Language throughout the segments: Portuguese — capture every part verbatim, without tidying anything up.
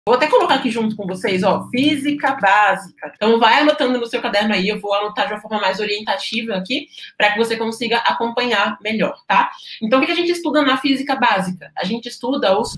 Vou até colocar aqui junto com vocês, ó, física básica. Então vai anotando no seu caderno aí, eu vou anotar de uma forma mais orientativa aqui, para que você consiga acompanhar melhor, tá? Então o que a gente estuda na física básica? A gente estuda os...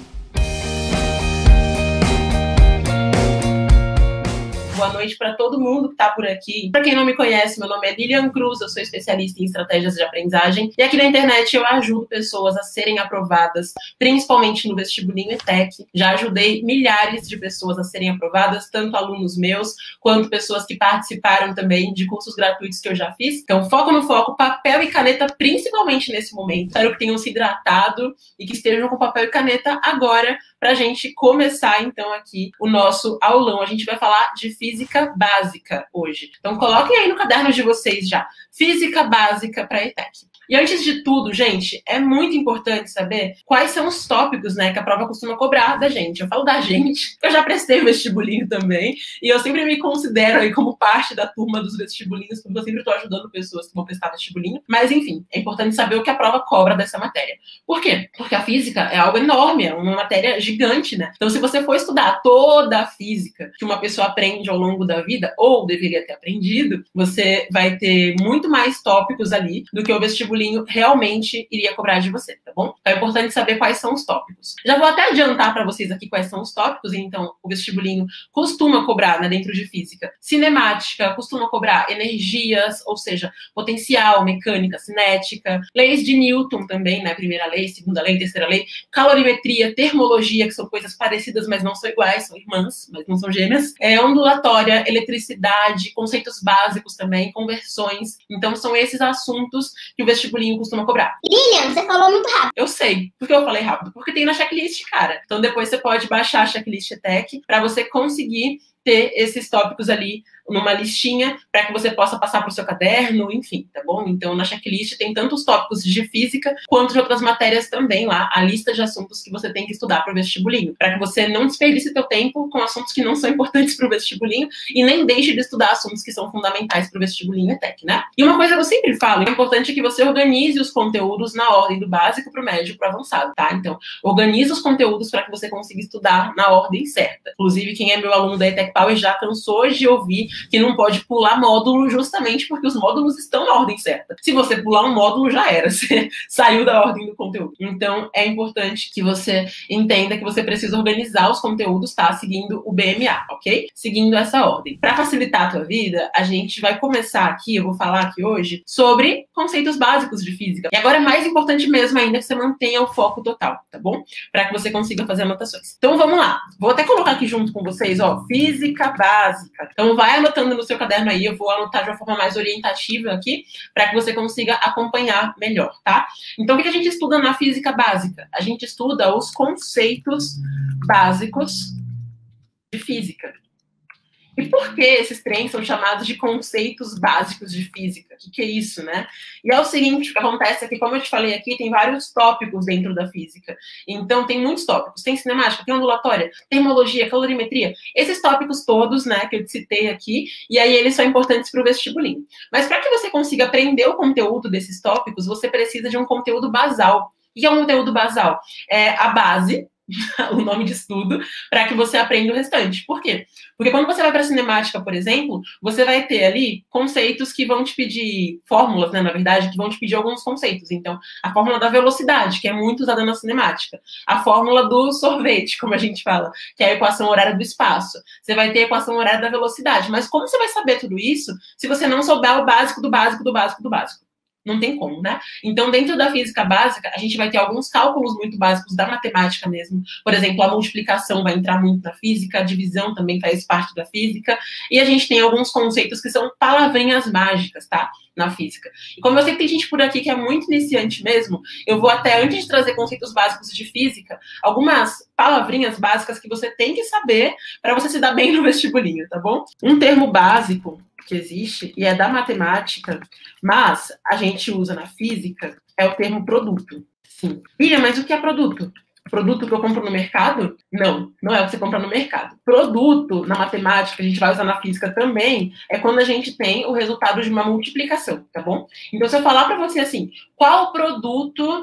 Boa noite para todo mundo que está por aqui. Para quem não me conhece, meu nome é Lilian Cruz, eu sou especialista em estratégias de aprendizagem e aqui na internet eu ajudo pessoas a serem aprovadas, principalmente no vestibulinho E T E C. Já ajudei milhares de pessoas a serem aprovadas, tanto alunos meus, quanto pessoas que participaram também de cursos gratuitos que eu já fiz. Então, foco no foco, papel e caneta, principalmente nesse momento. Espero que tenham se hidratado e que estejam com papel e caneta agora, para a gente começar, então, aqui o nosso aulão. A gente vai falar de física básica hoje. Então, coloquem aí no caderno de vocês já. Física básica para E T E C. E antes de tudo, gente, é muito importante saber quais são os tópicos, né, que a prova costuma cobrar da gente. Eu falo da gente, porque eu já prestei o vestibulinho também, e eu sempre me considero aí como parte da turma dos vestibulinhos, porque eu sempre estou ajudando pessoas que vão prestar vestibulinho. Mas, enfim, é importante saber o que a prova cobra dessa matéria. Por quê? Porque a física é algo enorme, é uma matéria gigante, né? Então, se você for estudar toda a física que uma pessoa aprende ao longo da vida, ou deveria ter aprendido, você vai ter muito mais tópicos ali do que o vestibulinho realmente iria cobrar de você, tá bom? Então é importante saber quais são os tópicos. Já vou até adiantar para vocês aqui quais são os tópicos. Então, o vestibulinho costuma cobrar, né, dentro de física, cinemática, costuma cobrar energias, ou seja, potencial, mecânica, cinética, leis de Newton também, né, primeira lei, segunda lei, terceira lei, calorimetria, termologia, que são coisas parecidas, mas não são iguais, são irmãs, mas não são gêmeas, é, ondulatória, eletricidade, conceitos básicos também, conversões. Então, são esses assuntos que o vestibulinho costuma cobrar. Lilian, você falou muito rápido. Eu sei. Por que eu falei rápido? Porque tem na checklist, cara. Então depois você pode baixar a checklist E T E C para você conseguir ter esses tópicos ali numa listinha para que você possa passar para o seu caderno, enfim, tá bom? Então, na checklist tem tanto os tópicos de física quanto de outras matérias também lá, a lista de assuntos que você tem que estudar para o vestibulinho, para que você não desperdice seu tempo com assuntos que não são importantes para o vestibulinho e nem deixe de estudar assuntos que são fundamentais para o vestibulinho E T E C, né? E uma coisa que eu sempre falo, é importante que você organize os conteúdos na ordem do básico para o médio para o avançado, tá? Então, organize os conteúdos para que você consiga estudar na ordem certa. Inclusive, quem é meu aluno da E T E C Power já cansou de ouvir que não pode pular módulo justamente porque os módulos estão na ordem certa. Se você pular um módulo, já era. Você saiu da ordem do conteúdo. Então, é importante que você entenda que você precisa organizar os conteúdos, tá? Seguindo o B M A, ok? Seguindo essa ordem. Para facilitar a tua vida, a gente vai começar aqui, eu vou falar aqui hoje, sobre conceitos básicos de física. E agora é mais importante mesmo ainda que você mantenha o foco total, tá bom? Para que você consiga fazer anotações. Então, vamos lá. Vou até colocar aqui junto com vocês, ó, física básica. Então, vai anotando no seu caderno aí, eu vou anotar de uma forma mais orientativa aqui, para que você consiga acompanhar melhor, tá? Então, o que a gente estuda na física básica? A gente estuda os conceitos básicos de física. E por que esses trens são chamados de conceitos básicos de física? O que, que é isso, né? E é o seguinte, o que acontece é que, como eu te falei aqui, tem vários tópicos dentro da física. Então, tem muitos tópicos. Tem cinemática, tem ondulatória, termologia, calorimetria. Esses tópicos todos, né, que eu te citei aqui, e aí eles são importantes para o vestibulinho. Mas para que você consiga aprender o conteúdo desses tópicos, você precisa de um conteúdo basal. O que é um conteúdo basal? É a base, o nome de estudo, para que você aprenda o restante. Por quê? Porque quando você vai para a cinemática, por exemplo, você vai ter ali conceitos que vão te pedir, fórmulas, né, na verdade, que vão te pedir alguns conceitos. Então, a fórmula da velocidade, que é muito usada na cinemática. A fórmula do sorvete, como a gente fala, que é a equação horária do espaço. Você vai ter a equação horária da velocidade. Mas como você vai saber tudo isso se você não souber o básico do básico do básico do básico? Não tem como, né? Então, dentro da física básica, a gente vai ter alguns cálculos muito básicos da matemática mesmo. Por exemplo, a multiplicação vai entrar muito na física, a divisão também faz parte da física. E a gente tem alguns conceitos que são palavrinhas mágicas, tá? Na física. E como eu sei que tem gente por aqui que é muito iniciante mesmo, eu vou até, antes de trazer conceitos básicos de física, algumas palavrinhas básicas que você tem que saber para você se dar bem no vestibulinho, tá bom? Um termo básico que existe, e é da matemática, mas a gente usa na física, é o termo produto. Sim. Ih, mas o que é produto? Produto que eu compro no mercado? Não, não é o que você compra no mercado. Produto, na matemática, a gente vai usar na física também, é quando a gente tem o resultado de uma multiplicação, tá bom? Então, se eu falar para você assim, qual produto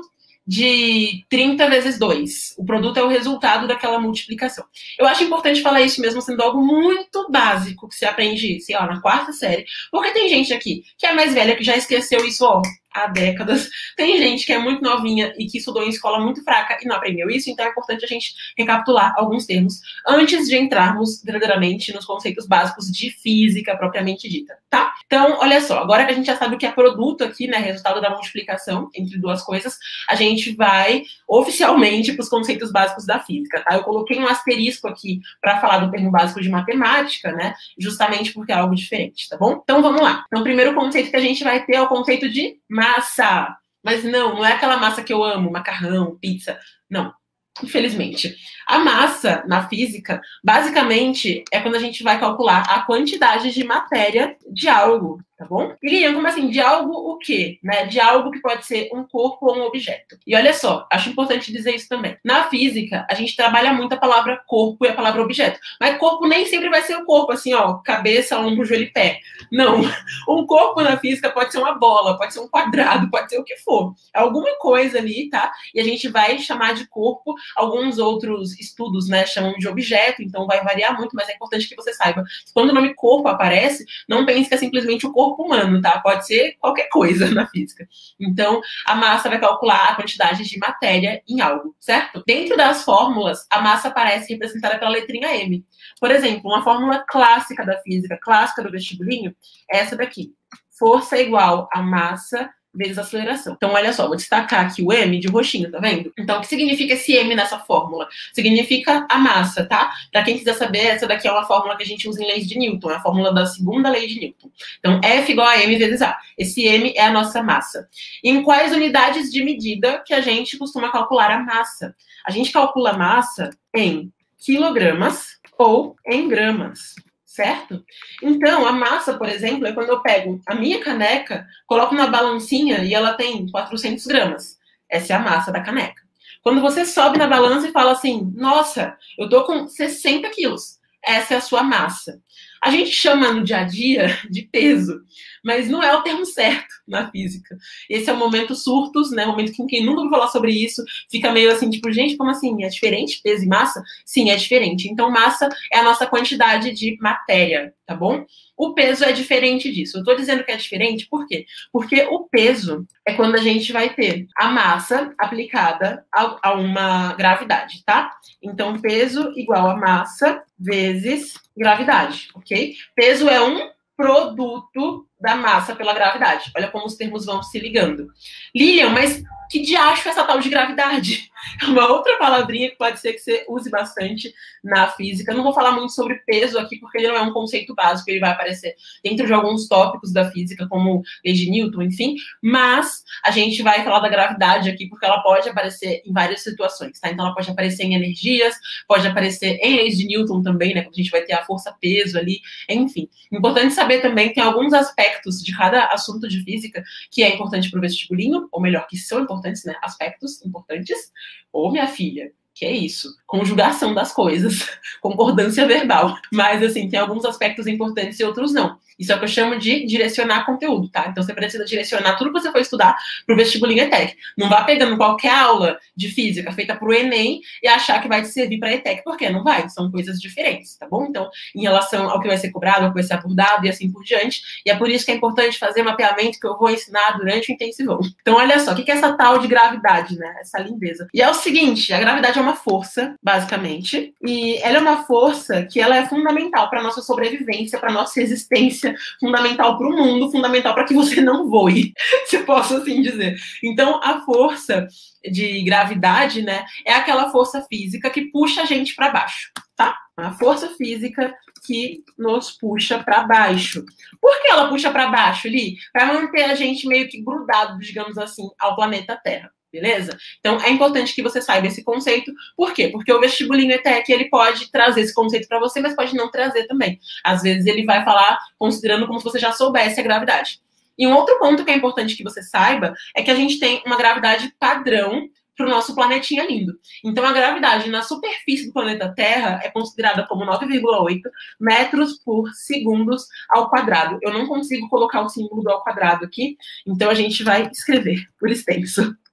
de trinta vezes dois. O produto é o resultado daquela multiplicação. Eu acho importante falar isso mesmo sendo algo muito básico, que você aprende, sei lá, na quarta série, porque tem gente aqui que é mais velha, que já esqueceu isso, ó, há décadas. Tem gente que é muito novinha e que estudou em escola muito fraca e não aprendeu isso, então é importante a gente recapitular alguns termos antes de entrarmos verdadeiramente nos conceitos básicos de física propriamente dita, tá? Então, olha só, agora que a gente já sabe o que é produto aqui, né, resultado da multiplicação entre duas coisas, a gente vai oficialmente para os conceitos básicos da física, tá? Eu coloquei um asterisco aqui para falar do termo básico de matemática, né, justamente porque é algo diferente, tá bom? Então, vamos lá. Então, o primeiro conceito que a gente vai ter é o conceito de massa. Mas não, não é aquela massa que eu amo, macarrão, pizza. Não, infelizmente. A massa, na física, basicamente, é quando a gente vai calcular a quantidade de matéria de algo, tá bom? E Lilian, como assim? De algo o quê? Né? De algo que pode ser um corpo ou um objeto. E olha só, acho importante dizer isso também. Na física, a gente trabalha muito a palavra corpo e a palavra objeto. Mas corpo nem sempre vai ser o corpo, assim, ó, cabeça, ombro, joelho e pé. Não. Um corpo na física pode ser uma bola, pode ser um quadrado, pode ser o que for. É alguma coisa ali, tá? E a gente vai chamar de corpo. Alguns outros estudos, né, chamam de objeto, então vai variar muito, mas é importante que você saiba. Quando o nome corpo aparece, não pense que é simplesmente o corpo humano, tá? Pode ser qualquer coisa na física. Então, a massa vai calcular a quantidade de matéria em algo, certo? Dentro das fórmulas, a massa aparece representada pela letrinha M. Por exemplo, uma fórmula clássica da física, clássica do vestibulinho, é essa daqui. Força é igual a massa vezes a aceleração. Então, olha só, vou destacar aqui o M de roxinho, tá vendo? Então, o que significa esse M nessa fórmula? Significa a massa, tá? Para quem quiser saber, essa daqui é uma fórmula que a gente usa em leis de Newton, é a fórmula da segunda lei de Newton. Então, F igual a M vezes A. Esse M é a nossa massa. E em quais unidades de medida que a gente costuma calcular a massa? A gente calcula a massa em quilogramas ou em gramas. Certo? Então, a massa, por exemplo, é quando eu pego a minha caneca, coloco na balancinha e ela tem quatrocentos gramas. Essa é a massa da caneca. Quando você sobe na balança e fala assim, nossa, eu tô com sessenta quilos. Essa é a sua massa. A gente chama no dia a dia de peso, mas não é o termo certo na física. Esse é o momento surtos, né? O momento que quem nunca ouviu falar sobre isso fica meio assim, tipo, gente, como assim? É diferente peso e massa? Sim, é diferente. Então, massa é a nossa quantidade de matéria, tá bom? O peso é diferente disso. Eu tô dizendo que é diferente, por quê? Porque o peso é quando a gente vai ter a massa aplicada a, a uma gravidade, tá? Então, peso igual a massa vezes gravidade, ok? Peso é um produto da massa pela gravidade. Olha como os termos vão se ligando. Lilian, mas que diacho é essa tal de gravidade? É uma outra palavrinha que pode ser que você use bastante na física. Eu não vou falar muito sobre peso aqui, porque ele não é um conceito básico, ele vai aparecer dentro de alguns tópicos da física, como lei de Newton, enfim. Mas a gente vai falar da gravidade aqui, porque ela pode aparecer em várias situações, tá? Então ela pode aparecer em energias, pode aparecer em leis de Newton também, né? Quando a gente vai ter a força-peso ali, enfim. Importante saber também que tem alguns aspectos de cada assunto de física que é importante para o vestibulinho, ou melhor, que são importantes, né? Aspectos importantes. Ô, minha filha, que é isso? Conjugação das coisas, concordância verbal. Mas, assim, tem alguns aspectos importantes e outros não. Isso é o que eu chamo de direcionar conteúdo, tá? Então, você precisa direcionar tudo que você for estudar pro vestibulinho ETEC. Não vá pegando qualquer aula de física feita pro Enem e achar que vai te servir para ETEC, porque não vai. São coisas diferentes, tá bom? Então, em relação ao que vai ser cobrado, ao que vai ser abordado e assim por diante. E é por isso que é importante fazer mapeamento que eu vou ensinar durante o intensivão. Então, olha só, o que é essa tal de gravidade, né? Essa lindeza. E é o seguinte, a gravidade é uma força, basicamente, e ela é uma força que ela é fundamental para nossa sobrevivência, para nossa existência, fundamental para o mundo, fundamental para que você não voe, se eu posso assim dizer. Então, a força de gravidade, né, é aquela força física que puxa a gente para baixo, tá? A força física que nos puxa para baixo. Por que ela puxa para baixo, Li? Para manter a gente meio que grudado, digamos assim, ao planeta Terra. Beleza? Então, é importante que você saiba esse conceito. Por quê? Porque o vestibulinho ETEC, ele pode trazer esse conceito para você, mas pode não trazer também. Às vezes, ele vai falar considerando como se você já soubesse a gravidade. E um outro ponto que é importante que você saiba é que a gente tem uma gravidade padrão para o nosso planetinha lindo. Então, a gravidade na superfície do planeta Terra é considerada como nove vírgula oito metros por segundos ao quadrado. Eu não consigo colocar o símbolo do ao quadrado aqui, então a gente vai escrever por extenso.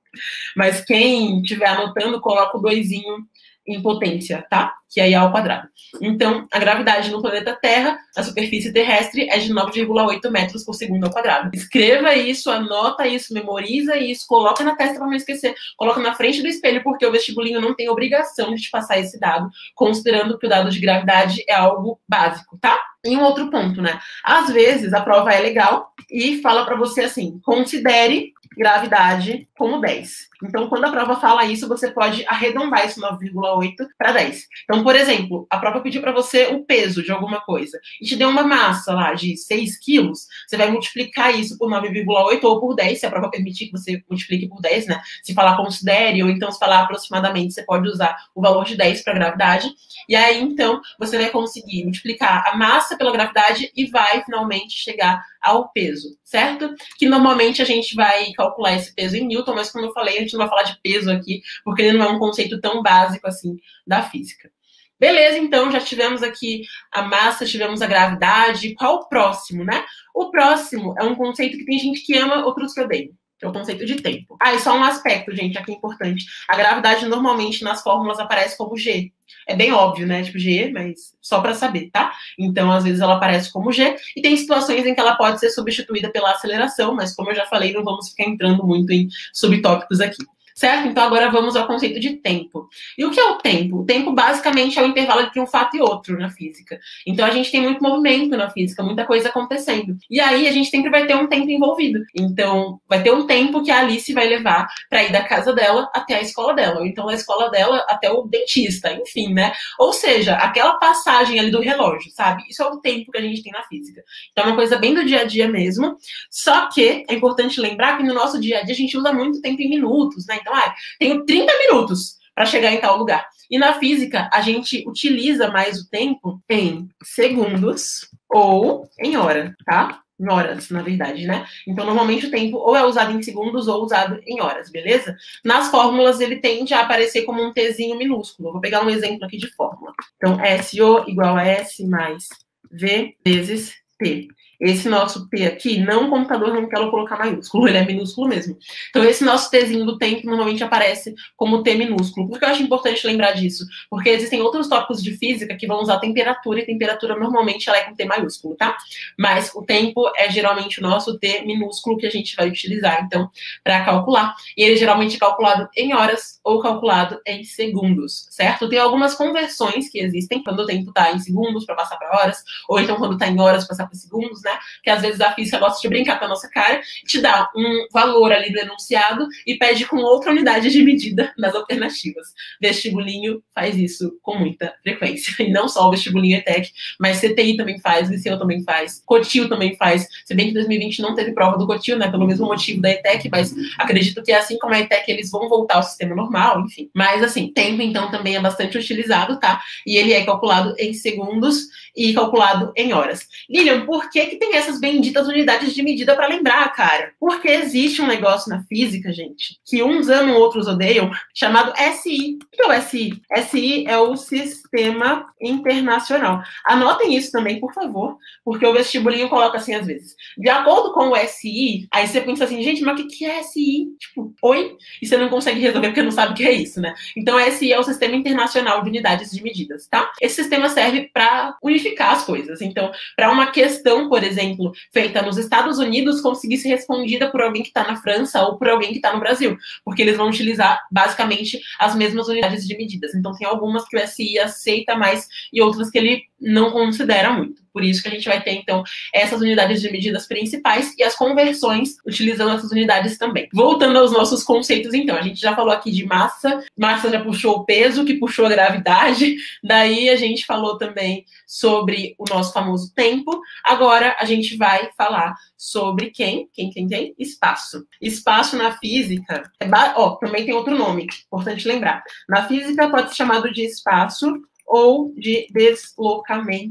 Mas quem estiver anotando, coloca o doisinho em potência, tá? Que aí é ao quadrado. Então, a gravidade no planeta Terra, a superfície terrestre, é de nove vírgula oito metros por segundo ao quadrado. Escreva isso, anota isso, memoriza isso, coloca na testa para não esquecer, coloca na frente do espelho, porque o vestibulinho não tem obrigação de te passar esse dado, considerando que o dado de gravidade é algo básico, tá? E um outro ponto, né? Às vezes, a prova é legal e fala para você assim, considere gravidade como dez. Então, quando a prova fala isso, você pode arredondar esse nove vírgula oito para dez. Então, por exemplo, a prova pediu para você o peso de alguma coisa e te deu uma massa lá de seis quilos, você vai multiplicar isso por nove vírgula oito ou por dez, se a prova permitir que você multiplique por dez, né? Se falar considere ou então se falar aproximadamente, você pode usar o valor de dez para gravidade. E aí, então, você vai conseguir multiplicar a massa pela gravidade e vai finalmente chegar ao peso, certo? Que normalmente a gente vai calcular esse peso em Newton, mas como eu falei, a gente não vai falar de peso aqui, porque ele não é um conceito tão básico assim da física. Beleza, então já tivemos aqui a massa, tivemos a gravidade. Qual o próximo, né? O próximo é um conceito que tem gente que ama, outros que odeiam. É o conceito de tempo. Ah, e só um aspecto, gente, aqui importante. A gravidade normalmente nas fórmulas aparece como G. É bem óbvio, né? Tipo G, mas só para saber, tá? Então, às vezes ela aparece como G. E tem situações em que ela pode ser substituída pela aceleração, mas como eu já falei, não vamos ficar entrando muito em subtópicos aqui. Certo? Então, agora vamos ao conceito de tempo. E o que é o tempo? O tempo, basicamente, é o intervalo entre um fato e outro na física. Então, a gente tem muito movimento na física, muita coisa acontecendo. E aí, a gente sempre vai ter um tempo envolvido. Então, vai ter um tempo que a Alice vai levar para ir da casa dela até a escola dela. Ou então, da escola dela até o dentista, enfim, né? Ou seja, aquela passagem ali do relógio, sabe? Isso é o tempo que a gente tem na física. Então, é uma coisa bem do dia a dia mesmo. Só que é importante lembrar que no nosso dia a dia a gente usa muito tempo em minutos, né? Então, ah, tenho trinta minutos para chegar em tal lugar. E na física, a gente utiliza mais o tempo em segundos ou em hora, tá? Em horas, na verdade, né? Então, normalmente o tempo ou é usado em segundos ou usado em horas, beleza? Nas fórmulas, ele tende a aparecer como um Tzinho minúsculo. Vou pegar um exemplo aqui de fórmula. Então, S O igual a S mais V vezes T. Esse nosso T aqui, não o computador não quer colocar maiúsculo, ele é minúsculo mesmo. Então, esse nosso Tzinho do tempo normalmente aparece como T minúsculo. Por que eu acho importante lembrar disso? Porque existem outros tópicos de física que vão usar temperatura, e temperatura normalmente ela é com T maiúsculo, tá? Mas o tempo é geralmente o nosso T minúsculo que a gente vai utilizar, então, para calcular. E ele geralmente é calculado em horas ou calculado em segundos, certo? Tem algumas conversões que existem quando o tempo está em segundos para passar para horas, ou então quando está em horas para passar para segundos, né? Que às vezes a física gosta de brincar com a nossa cara, te dá um valor ali do enunciado e pede com outra unidade de medida nas alternativas. Vestibulinho faz isso com muita frequência. E não só o vestibulinho E T E C, mas C T I também faz, Liceu também faz, Cotil também faz. Se bem que dois mil e vinte não teve prova do Cotil, né? Pelo mesmo motivo da E T E C, mas acredito que assim como a E T E C, eles vão voltar ao sistema normal, enfim. Mas assim, tempo então também é bastante utilizado, tá? E ele é calculado em segundos e calculado em horas. Lilian, por que que tem essas benditas unidades de medida para lembrar, cara? Porque existe um negócio na física, gente, que uns amam, outros odeiam, chamado S I. O que é o S I? S I é o Sistema Internacional. Anotem isso também, por favor, porque o vestibulinho coloca assim às vezes. De acordo com o S I, aí você pensa assim, gente, mas o que é S I? Tipo, oi? E você não consegue resolver porque não sabe o que é isso, né? Então, S I é o Sistema Internacional de Unidades de Medidas, tá? Esse sistema serve para unificar as coisas. Então, para uma questão, por exemplo, feita nos Estados Unidos, conseguir ser respondida por alguém que está na França ou por alguém que está no Brasil, porque eles vão utilizar basicamente as mesmas unidades de medidas. Então tem algumas que o S I aceita mais e outras que ele não considera muito. Por isso que a gente vai ter, então, essas unidades de medidas principais e as conversões utilizando essas unidades também. Voltando aos nossos conceitos, então, a gente já falou aqui de massa, massa já puxou o peso, que puxou a gravidade, daí a gente falou também sobre o nosso famoso tempo. Agora a gente vai falar sobre quem? Quem, quem, quem? Espaço. Espaço na física, é ba... ó, também tem outro nome, importante lembrar. Na física pode ser chamado de espaço ou de deslocamento.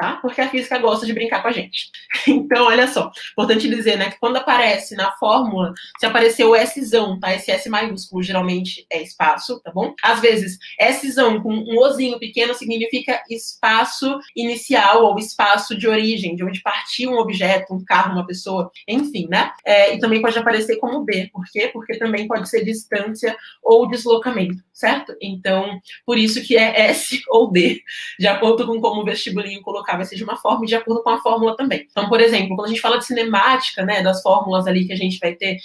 tá? Porque a física gosta de brincar com a gente. Então, olha só, importante dizer, né, que quando aparece na fórmula, se aparecer o Szão, tá? Esse S maiúsculo geralmente é espaço, tá bom? Às vezes, Szão com um Ozinho pequeno significa espaço inicial ou espaço de origem, de onde partiu um objeto, um carro, uma pessoa, enfim, né? É, e também pode aparecer como B. Por quê? Porque também pode ser distância ou deslocamento, certo? Então, por isso que é S ou D, de acordo com como o vestibulinho colocar, vai ser de uma forma e de acordo com a fórmula também. Então, por exemplo, quando a gente fala de cinemática, né, das fórmulas ali que a gente vai ter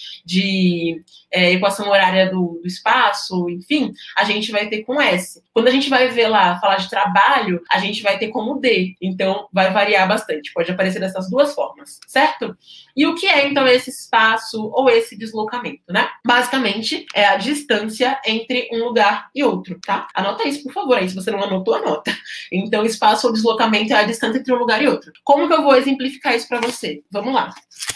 de é, equação horária do, do espaço, enfim, a gente vai ter com S. Quando a gente vai ver lá, falar de trabalho, a gente vai ter como D. Então, vai variar bastante. Pode aparecer dessas duas formas, certo? E o que é, então, esse espaço ou esse deslocamento, né? Basicamente, é a distância entre um lugar e outro, tá? Anota isso, por favor, aí. Se você não anotou, anota. Então, espaço ou deslocamento é a distância entre um lugar e outro. Como que eu vou exemplificar isso para você? Vamos lá.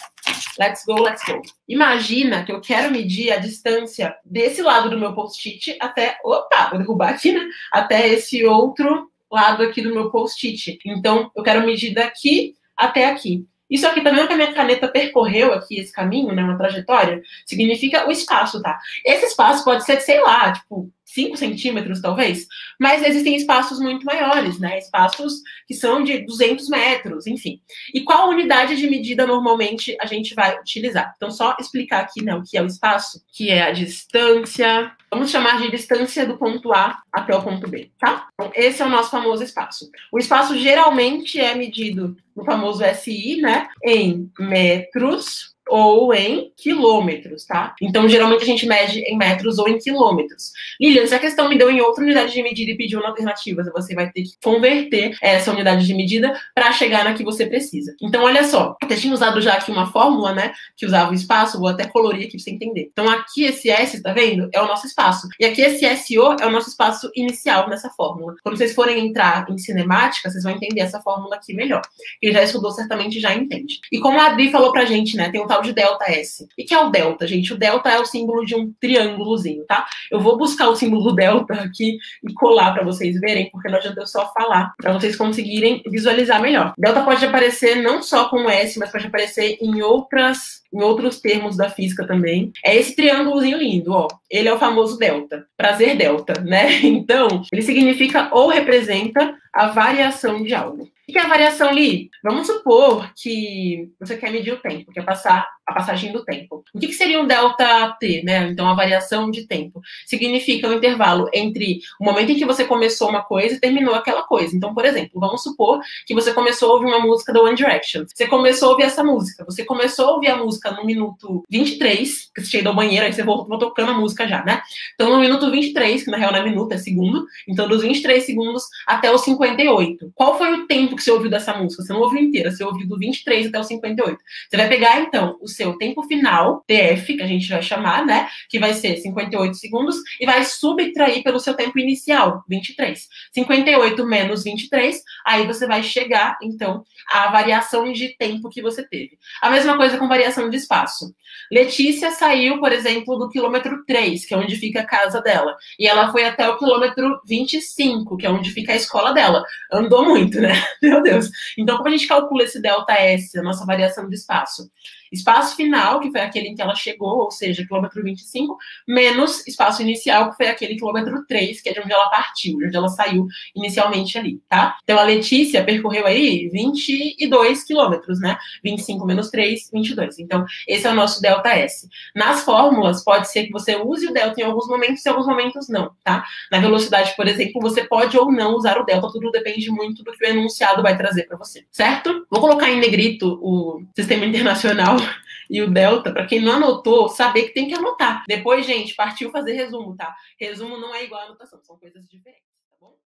Let's go, let's go. Imagina que eu quero medir a distância desse lado do meu post-it até... Opa, vou derrubar aqui, né? Até esse outro lado aqui do meu post-it. Então, eu quero medir daqui até aqui. Isso aqui também, que a minha caneta percorreu aqui esse caminho, né, uma trajetória, significa o espaço, tá? Esse espaço pode ser, sei lá, tipo, cinco centímetros, talvez, mas existem espaços muito maiores, né? Espaços que são de duzentos metros, enfim. E qual unidade de medida normalmente a gente vai utilizar? Então, só explicar aqui, né, o que é o espaço, que é a distância, vamos chamar de distância do ponto A até o ponto B, tá? Então, esse é o nosso famoso espaço. O espaço geralmente é medido no famoso S I, né, em metros ou em quilômetros, tá? Então, geralmente a gente mede em metros ou em quilômetros. Lilian, se a questão me deu em outra unidade de medida e pediu uma alternativa, você vai ter que converter essa unidade de medida para chegar na que você precisa. Então, olha só, até tinha usado já aqui uma fórmula, né, que usava o espaço, vou até colorir aqui para você entender. Então, aqui esse S, tá vendo? É o nosso espaço. E aqui esse S O é o nosso espaço inicial nessa fórmula. Quando vocês forem entrar em cinemática, vocês vão entender essa fórmula aqui melhor. Quem já estudou certamente já entende. E como a Adri falou pra gente, né, tem um tal de delta S. O que é o delta, gente? O delta é o símbolo de um triângulozinho, tá? Eu vou buscar o símbolo do delta aqui e colar para vocês verem, porque não adianta eu só falar, para vocês conseguirem visualizar melhor. Delta pode aparecer não só com S, mas pode aparecer em outras, em outros termos da física também. É esse triângulozinho lindo, ó. Ele é o famoso delta. Prazer delta, né? Então, ele significa ou representa a variação de algo. O que é a variação, Li? Vamos supor que você quer medir o tempo, quer passar a passagem do tempo. O que, que seria um delta T, né? Então, a variação de tempo. Significa o intervalo entre o momento em que você começou uma coisa e terminou aquela coisa. Então, por exemplo, vamos supor que você começou a ouvir uma música da One Direction. Você começou a ouvir essa música. Você começou a ouvir a música no minuto vinte e três, que você chegou ao banheiro, aí você voltou tocando a música já, né? Então, no minuto vinte e três, que na real não é minuto, é segundo. Então, dos vinte e três segundos até os cinquenta e oito. Qual foi o tempo que você ouviu dessa música? Você não ouviu inteira, você ouviu do vinte e três até o cinquenta e oito. Você vai pegar, então, o seu tempo final, T F, que a gente vai chamar, né? Que vai ser cinquenta e oito segundos, e vai subtrair pelo seu tempo inicial, vinte e três. cinquenta e oito menos vinte e três, aí você vai chegar, então, à variação de tempo que você teve. A mesma coisa com variação de espaço. Letícia saiu, por exemplo, do quilômetro três, que é onde fica a casa dela, e ela foi até o quilômetro vinte e cinco, que é onde fica a escola dela. Andou muito, né? Meu Deus. Então, como a gente calcula esse delta S, a nossa variação de espaço? Espaço final, que foi aquele em que ela chegou, ou seja, quilômetro vinte e cinco, menos espaço inicial, que foi aquele quilômetro três, que é de onde ela partiu, de onde ela saiu inicialmente ali, tá? Então, a Letícia percorreu aí vinte e dois quilômetros, né? vinte e cinco menos três, vinte e dois. Então, esse é o nosso delta S. Nas fórmulas, pode ser que você use o delta em alguns momentos e em alguns momentos não, tá? Na velocidade, por exemplo, você pode ou não usar o delta, tudo depende muito do que o enunciado vai trazer para você, certo? Vou colocar em negrito o sistema internacional e o delta, para quem não anotou, saber que tem que anotar. Depois, gente, partiu fazer resumo, tá? Resumo não é igual a anotação, são coisas diferentes, tá bom?